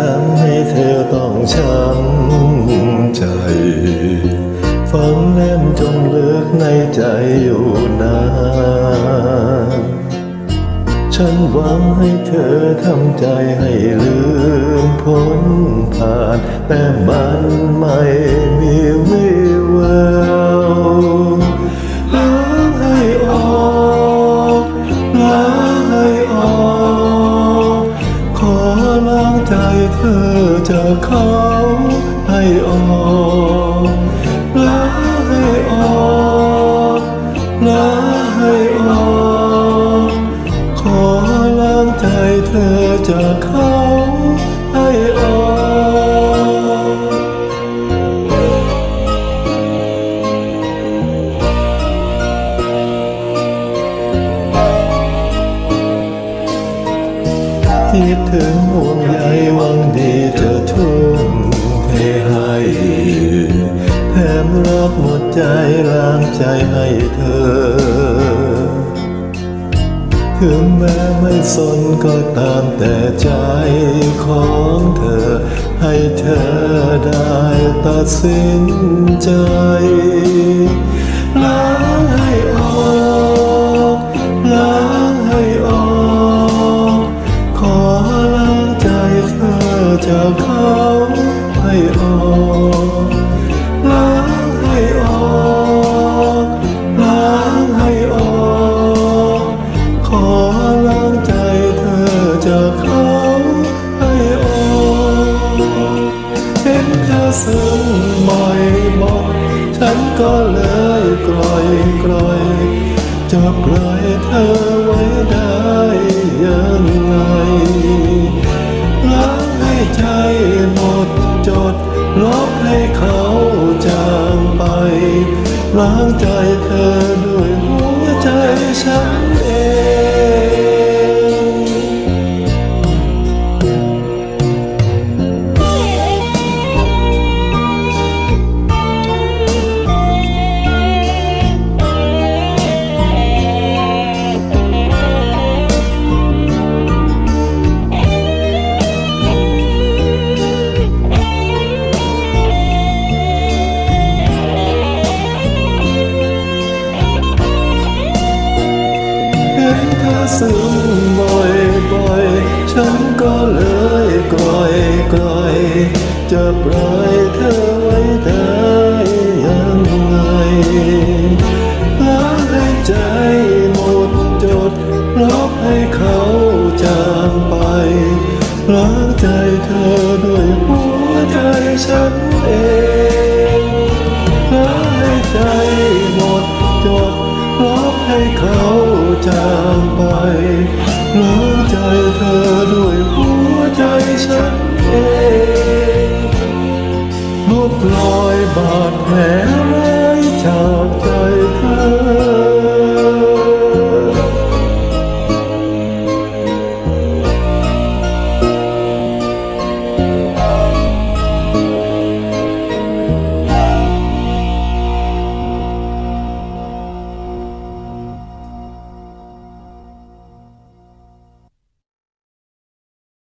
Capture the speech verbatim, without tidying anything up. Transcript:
ำให้เธอต้องช้ำใจฝังแน่นจนลึกในใจอยู่นานฉันหวังให้เธอทำใจให้ลืมพ้นผ่านแต่มันไม่มีวี่แววล้างให้ออกล้างให้ออกขอล้างใจเธอจากเขาให้ออกล้างให้ออกล้างให้ออกขอล้างใจเธอจากเขาให้ออกคิดถึงห่วงใยหวังดีจะทุ่มเทให้แถมรักหมดใจล้างใจให้เธอถึงแม้ไม่สนก็ตามแต่ใจของเธอให้เธอได้ตัดสินใจล้างให้ออกล้างให้ออกขอล้างใจเธอจากเขาให้ออกล้างให้ออกล้างให้ออกขอล้างใจเธอจากเขาให้ออกเห็นเธอซึ้งบ่อยบ่อยฉันก็เลยกล่อยกล่อยจะปล่อยเธอไว้ได้ยังไงล้างให้ใจหมดจดลบให้เขาจางไปล้างใจเธอด้วยหัวใจฉันเองซึ้งบ่อยบ่อยฉันก็เลยกล่อยกล่อยจะปล่อยเธอไว้ได้ยังไงล้างให้ใจหมดจดลบให้เขาจางไปล้างใจเธอด้วยหัวใจฉัน